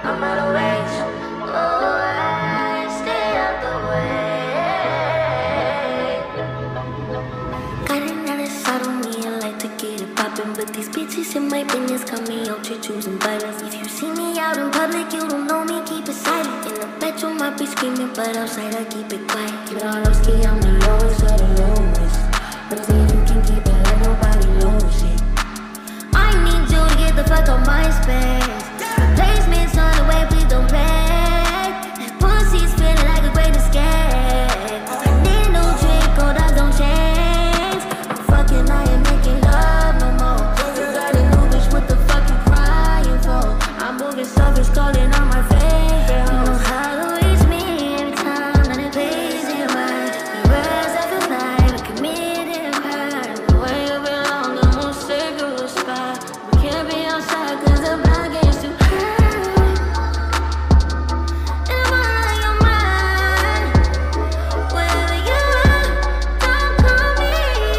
I'm out of range. Oh, I stay out the way. Got another side on me, I like to get it poppin', but these bitches in my business got me out here choosing violence. If you see me out in public, you don't know me, keep it silent. In the bedroom, I be screaming, but outside I keep it quiet. Keep it all low ski, I'm the lowest of the lowest. But I think you can keep it like nobody knows it. I need you to get the fuck on my space. Replacements on the way, please don't play. That pussy's feeling like a great escape. I need a new drink, cold eyes don't change. I'm fucking, I ain't making love no more. You got a new bitch, what the fuck you crying for? I'm moving selfish, calling on my favorite hoes. You know how to reach me every time that it plays it right. The words I feel like we committed crime. The way you belong, I'm gonna save you a spot. We can't be outside 'cause the blind gets too high. Am I on your mind? Wherever you are, don't call me.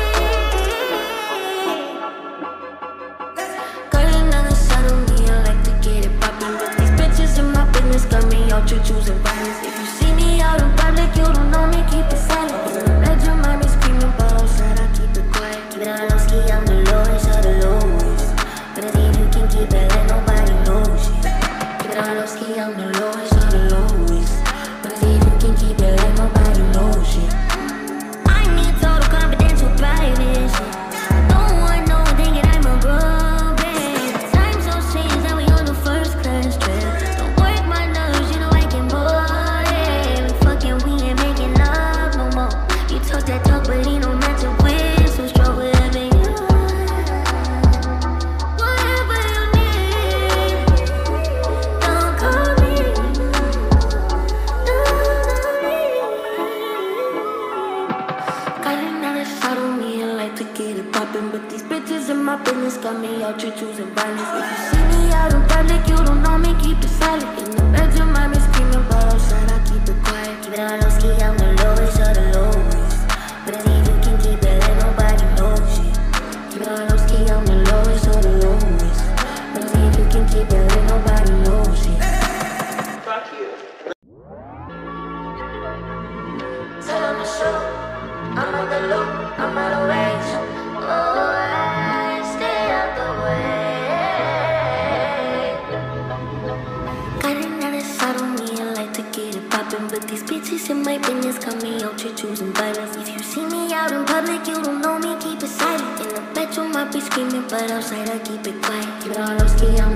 Got another side on me, I like to get it poppin', but these bitches in my business got me out here choosing violence. If you see me out in public, you don't know me, keep it silent. In the bedroom, I be screaming, but outside I keep it quiet. Keep it all low ski, I'm the lowest of the lowest. But I think you can keep it like nobody knows it. Keep it all low ski, I'm the lowest of the lowest. But I think you can keep it like nobody knows it. I need total confidential privacy. I don't want no one thinking I'm a robot. Time's so strange that we on the first class trip. Don't work my nerves, you know I can board it. We fucking, we ain't making love no more. You talk that talk, but he don't match up with. So strong wherever you are. Whatever you need, don't call me. Don't call me. Got another side on me, I like to get it poppin', but these bitches in my business got me out here choosing violence. If you see me out in public, you don't know me, keep it silent. In the bedroom, I be screaming, but outside I keep it quiet. Keep it all low ski, I'm the lowest of the lowest. But I think you can keep it like nobody knows it. Keep it all low ski, I'm the lowest of the lowest. But I think you can keep it like nobody knows it. Fuck you. Tell 'em to show. I'm on the loop, I'm out of range. Oh, I stay out the way. Got another side on me, I like to get it poppin', but these bitches in my business got me out here choosing violence. If you see me out in public, you don't know me, keep it silent. In the bedroom, I be screaming, but outside I keep it quiet. Keep it all low ski, I'm